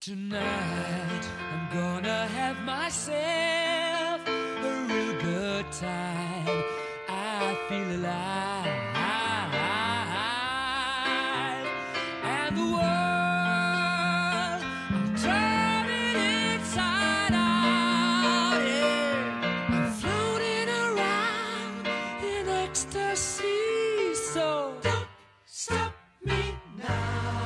Tonight I'm gonna have myself a real good time. I feel alive, and the world I'm turning inside out. Yeah. I'm floating around in ecstasy. So don't stop me now.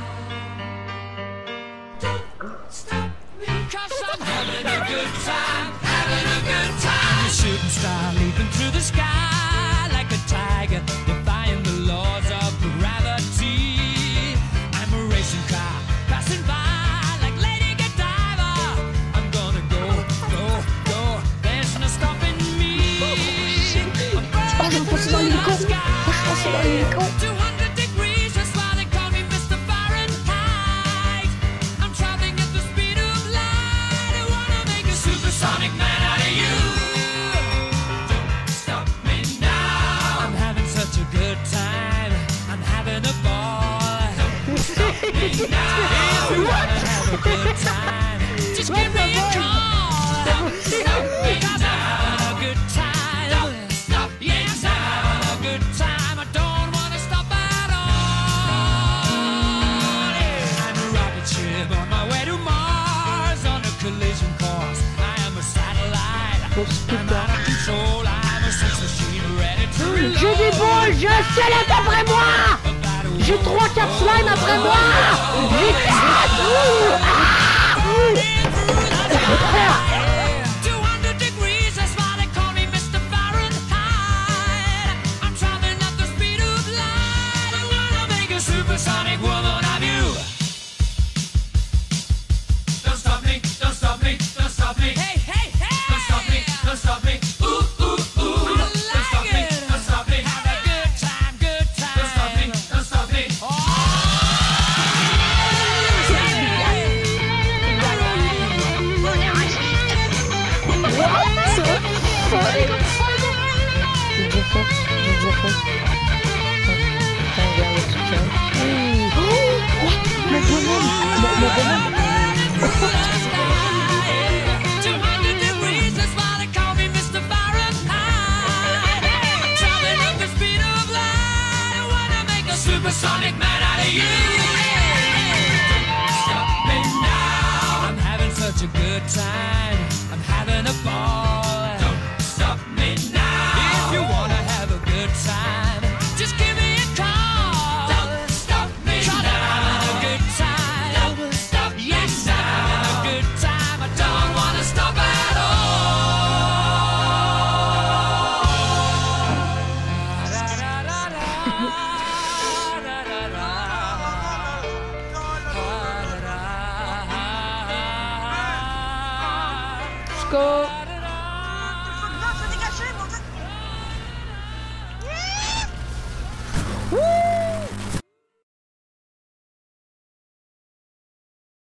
Stop me, 'cause I'm having a good time, having a good time. I'm a shooting star leaping through the sky like a tiger, defying the laws of gravity. I'm a racing car passing by like Lady Godiva. I'm gonna go, go, go. There's no stopping me. I'm burning through the sky. 200 degrees, that's why they call me Mr. Fahrenheit. I'm traveling at the speed of light. I wanna make a supersonic man out of you. Don't stop me now. I'm having such a good time. I'm having a ball. Don't stop me now. If you wanna have a good time, just give me a call. Don't stop me now. 'Cause I'm having a good time. Don't stop me now. Yes, I'm having a good time. I don't wanna stop at all. Yeah. I'm a rocket ship on my way to Mars on a collision course. I am a satellite. I'm out of control. I'm a sex machine ready to reload. J'ai des balles, j'ai un squelette après moi. J'ai 3-4 slimes après moi. J'ai 4. 200 degrees, that's why they call me Mr. Fahrenheit. I'm traveling at the speed of light. I wanna make a supersonic woman of you. Don't stop me, don't stop me, don't stop me. Hey, hey, hey! Don't stop me, don't stop me. Ooh, ooh, ooh. Don't stop me, don't stop me. Have a good time, good time. Don't stop me, don't stop me. Supersonic man out of you. Stop me now. I'm having such a good time. I'm having a ball. Don't stop me now. If you wanna have a good time, just give me a call. Don't stop me now. I'm having a good time. Don't stop me. Yes, I'm having a good time. I don't wanna stop at all. Go.